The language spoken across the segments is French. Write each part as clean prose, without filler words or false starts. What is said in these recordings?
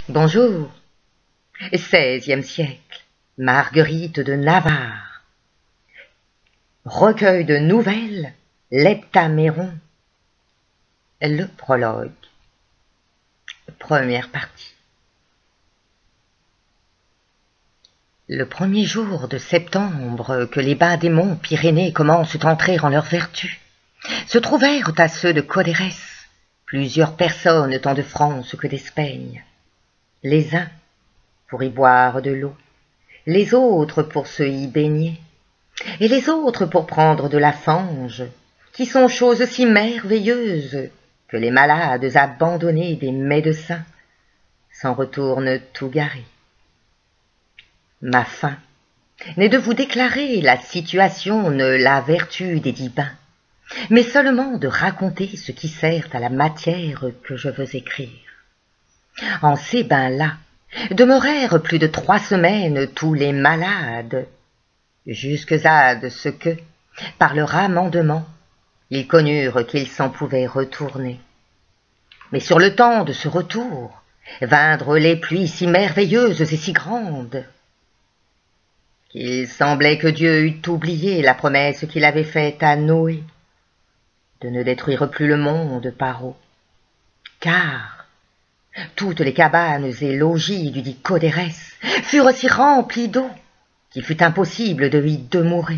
Bonjour. 16e siècle. Marguerite de Navarre. Recueil de nouvelles, l'Heptaméron. Le prologue. Première partie. Le premier jour de septembre que les bas des monts Pyrénées commencent à entrer en leur vertu, se trouvèrent à ceux de Codérès plusieurs personnes tant de France que d'Espagne. Les uns pour y boire de l'eau, les autres pour se y baigner, et les autres pour prendre de la fange, qui sont choses si merveilleuses que les malades abandonnés des médecins s'en retournent tout garés. Ma fin n'est de vous déclarer la situation ni la vertu des dits bains, mais seulement de raconter ce qui sert à la matière que je veux écrire. En ces bains-là demeurèrent plus de 3 semaines tous les malades, jusqu'à ce que, par leur amendement, ils connurent qu'ils s'en pouvaient retourner. Mais sur le temps de ce retour, vinrent les pluies si merveilleuses et si grandes, qu'il semblait que Dieu eût oublié la promesse qu'il avait faite à Noé, de ne détruire plus le monde par eau, car toutes les cabanes et logis du dit Codérès furent si remplis d'eau qu'il fut impossible de y demeurer.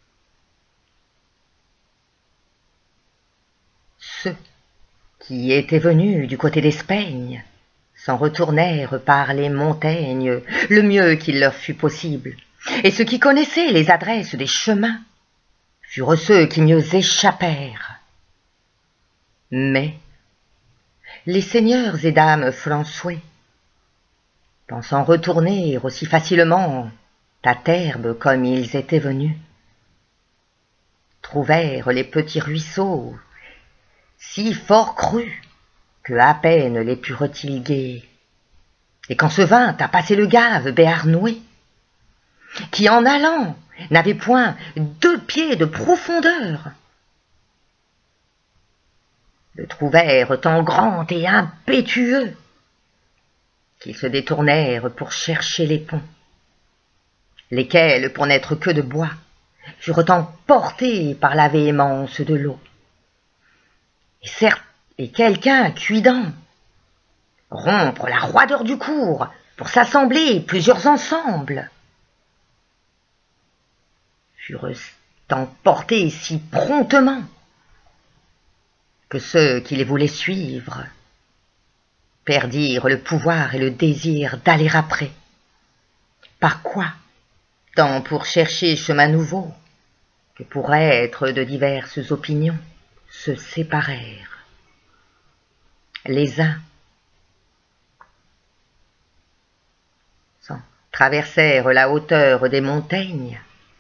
Ceux qui étaient venus du côté d'Espagne s'en retournèrent par les montagnes le mieux qu'il leur fut possible, et ceux qui connaissaient les adresses des chemins furent ceux qui mieux échappèrent. Mais les seigneurs et dames François, pensant retourner aussi facilement à Terbe comme ils étaient venus, trouvèrent les petits ruisseaux si fort crus que à peine les purent-ils guer. Et quand se vint à passer le gave Béarnoué, qui en allant n'avait point 2 pieds de profondeur, le trouvèrent tant grand et impétueux qu'ils se détournèrent pour chercher les ponts, lesquels, pour n'être que de bois, furent emportés par la véhémence de l'eau. Et quelqu'un cuidant rompre la roideur du cours pour s'assembler plusieurs ensembles, furent emportés si promptement que ceux qui les voulaient suivre perdirent le pouvoir et le désir d'aller après. Par quoi, tant pour chercher chemin nouveau que pour être de diverses opinions, se séparèrent. Les uns traversèrent la hauteur des montagnes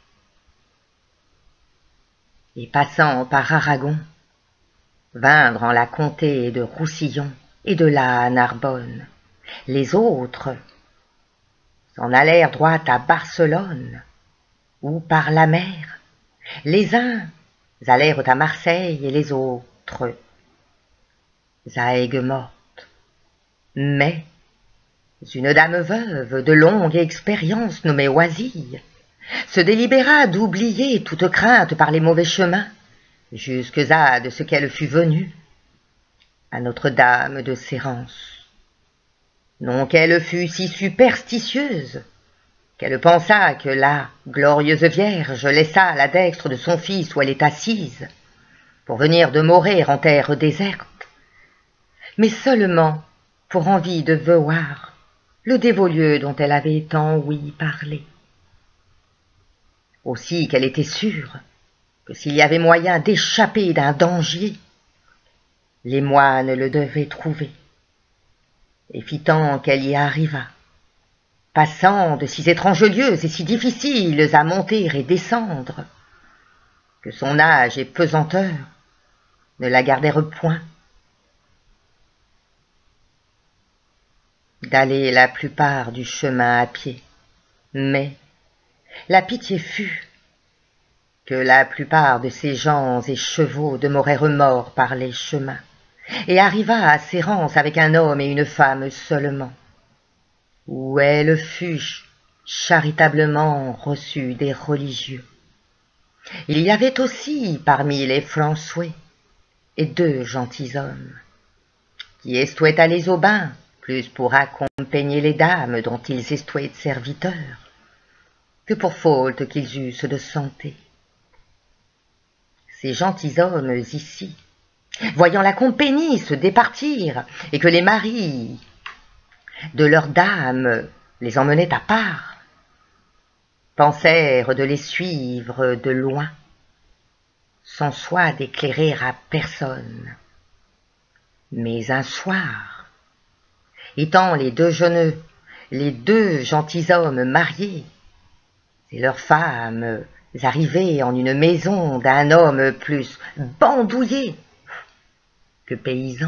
et passant par Aragon, vinrent en la comté de Roussillon et de là à Narbonne. Les autres s'en allèrent droit à Barcelone, ou par la mer. Les uns allèrent à Marseille et les autres à Aigues-Mortes. Mais une dame veuve de longue expérience nommée Oisille se délibéra d'oublier toute crainte par les mauvais chemins, jusqu'à de ce qu'elle fût venue à Notre-Dame de Sérence. Non qu'elle fût si superstitieuse qu'elle pensa que la glorieuse Vierge laissa la dextre de son fils où elle est assise pour venir demeurer en terre déserte, mais seulement pour envie de voir le dévot lieu dont elle avait tant ouï parler. Aussi qu'elle était sûre que s'il y avait moyen d'échapper d'un danger, les moines le devaient trouver, et fit tant qu'elle y arriva, passant de si étranges lieux et si difficiles à monter et descendre, que son âge et pesanteur ne la gardèrent point d'aller la plupart du chemin à pied. Mais la pitié fut que la plupart de ces gens et chevaux demeurèrent morts par les chemins, et arriva à Sérence avec un homme et une femme seulement. où elle fut charitablement reçue des religieux. Il y avait aussi parmi les François et 2 gentilshommes, qui estouaient aller au bain, plus pour accompagner les dames dont ils estouaient serviteurs, que pour faute qu'ils eussent de santé. Ces gentilshommes ici, voyant la compagnie se départir, et que les maris de leurs dames les emmenaient à part, pensèrent de les suivre de loin, sans soin d'éclairer à personne. Mais un soir, étant les deux gentilshommes mariés, et leurs femmes arrivées en une maison d'un homme plus bandouillé que paysan,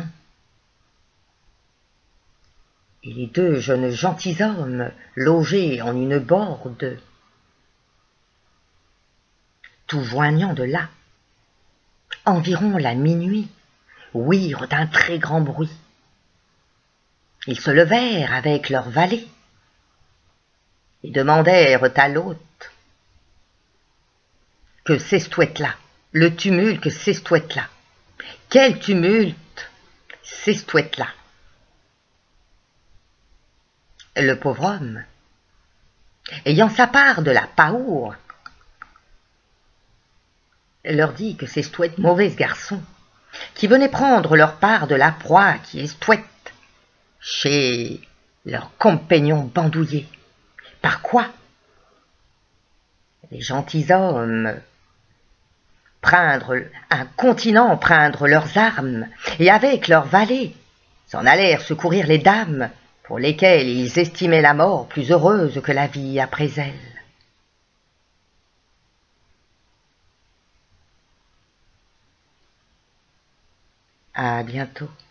et les 2 jeunes gentilshommes logés en une borde, tout joignant de là, environ la minuit, ouïrent un très grand bruit. Ils se levèrent avec leurs valets et demandèrent à l'hôte que s'estouette là, le tumulte que s'estouette là. Quel tumulte s'estouette là? Le pauvre homme, ayant sa part de la paour, leur dit que s'estouette mauvais garçons, qui venaient prendre leur part de la proie qui estouette chez leurs compagnons bandouillés. Par quoi les gentilshommes incontinents prendre leurs armes, et avec leurs valets s'en allèrent secourir les dames, pour lesquelles ils estimaient la mort plus heureuse que la vie après elle. À bientôt.